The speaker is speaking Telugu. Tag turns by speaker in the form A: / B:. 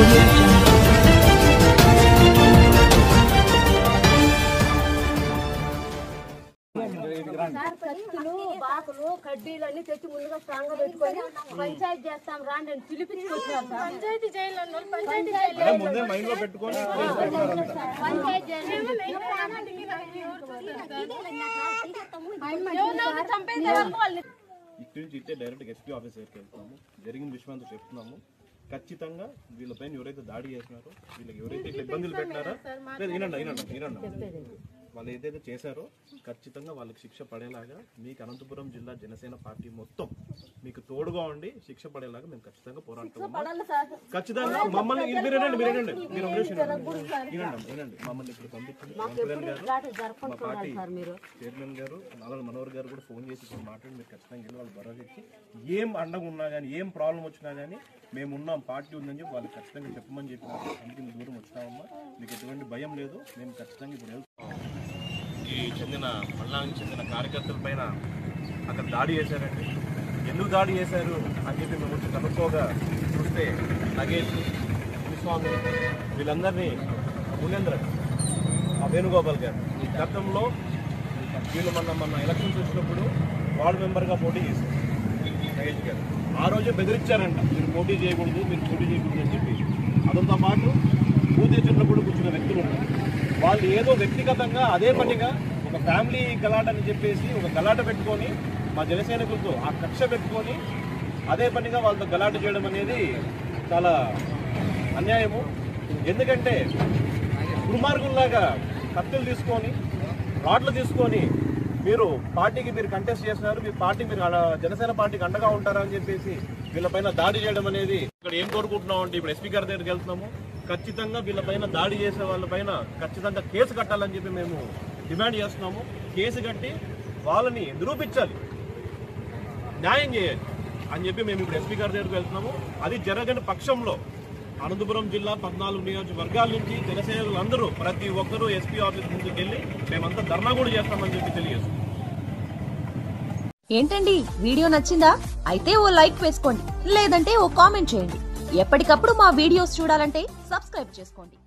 A: బాకులు కడ్డీలన్నీ తెచ్చి ముందుగా స్ట్రాంగ్ గా పెట్టుకొని పంచాయతీ చేస్తాం రాండి పిలిపించుకొచ్చారు పంచాయతీ
B: ఇక్కడి నుంచి ఇట్టే డైరెక్ట్ ఎస్పీ ఆఫీస్ దగ్గరికి వెళ్తున్నాము. జరిగిన విషయం అంతా చెప్తున్నాము. ఖచ్చితంగా వీళ్ళపైన ఎవరైతే దాడి చేసినారో, వీళ్ళకి ఎవరైతే ఇబ్బందులు పెట్టినారో, వినండి వాళ్ళు ఏదైతే చేశారో ఖచ్చితంగా వాళ్ళకి శిక్ష పడేలాగా మీకు అనంతపురం జిల్లా జనసేన పార్టీ మొత్తం మీకు తోడుగా ఉండి శిక్ష పడేలాగా మేము ఖచ్చితంగా పోరాడుతున్నాము. ఖచ్చితంగా మమ్మల్ని వినండి మమ్మల్ని ఇప్పుడు పంపించండి. మా పార్టీ చైర్మన్ గారు మనోహర్ గారు కూడా ఫోన్ చేసి ఇప్పుడు మాట్లాడి మీరు ఖచ్చితంగా వెళ్ళి వాళ్ళు భరోసా ఇచ్చి ఏం అండగా ఉన్నా కానీ ఏం ప్రాబ్లం వచ్చినా కానీ మేము ఉన్నాం, పార్టీ ఉందని చెప్పి వాళ్ళకి ఖచ్చితంగా చెప్పమని చెప్పి అందుకే దూరం వచ్చినామమ్మా. మీకు ఎటువంటి భయం లేదు. మేము ఖచ్చితంగా ఇప్పుడు చెందిన మండలానికి చెందిన కార్యకర్తల పైన అక్కడ దాడి చేశారండి. ఎందుకు దాడి చేశారు అని చెప్పి మేము వచ్చి కనుక్కోగా చూస్తే నగేష్, స్వామి వీళ్ళందరినీ మునేంద్ర, వేణుగోపాల్ గారు గతంలో వీళ్ళు మన ఎలక్షన్స్ వచ్చినప్పుడు వార్డు మెంబర్గా పోటీ చేశారు. నగేష్ గారు ఆ రోజే బెదిరించారంట, మీరు పోటీ చేయకూడదు అని చెప్పి. అదంతో పాటు పూర్తి చిన్నప్పుడు కూర్చున్న వ్యక్తులు ఉన్నారు. వాళ్ళు ఏదో వ్యక్తిగతంగా అదే పనిగా ఒక ఫ్యామిలీ గలాట అని చెప్పేసి ఒక గలాట పెట్టుకొని మా జనసైనికులతో ఆ కక్ష పెట్టుకొని అదే పనిగా వాళ్ళతో గలాట చేయడం అనేది చాలా అన్యాయము. ఎందుకంటే దుర్మార్గుల్లాగా కత్తులు తీసుకొని రాడ్లు తీసుకొని మీరు కంటెస్ట్ చేస్తున్నారు, మీరు జనసేన పార్టీకి అండగా ఉంటారని చెప్పేసి వీళ్ళపైన దాడి చేయడం అనేది ఇక్కడ ఏం కోరుకుంటున్నాం అంటే ఇప్పుడు ఎస్పీ గారి దగ్గరికి వెళ్తున్నాము. ఖచ్చితంగా వీళ్ళపైన దాడి చేసే వాళ్ళపైన ఖచ్చితంగా కేసు కట్టాలని చెప్పి మేము డిమాండ్ చేస్తున్నాము. కేసు కట్టి వాళ్ళని నిరూపించాలి, న్యాయం చేయాలి అని చెప్పి మేము ఇప్పుడు ఎస్పీ గారి దగ్గరికి వెళ్తున్నాము. అది జరగని పక్షంలో అనంతపురం జిల్లా 14 నియోజకవర్గాల నుంచి జనసేనలందరూ ప్రతి ఒక్కరూ ఎస్పీ ఆఫీస్ ముందుకు వెళ్ళి మేమంతా ధర్నా కూడా చేస్తామని చెప్పి తెలియజేస్తాం.
C: ఏంటండి వీడియో నచ్చిందా? అయితే ఓ లైక్ వేసుకోండి, లేదంటే ఓ కామెంట్ చేయండి. ఎప్పటికప్పుడు మా వీడియోస్ చూడాలంటే సబ్స్క్రైబ్ చేసుకోండి.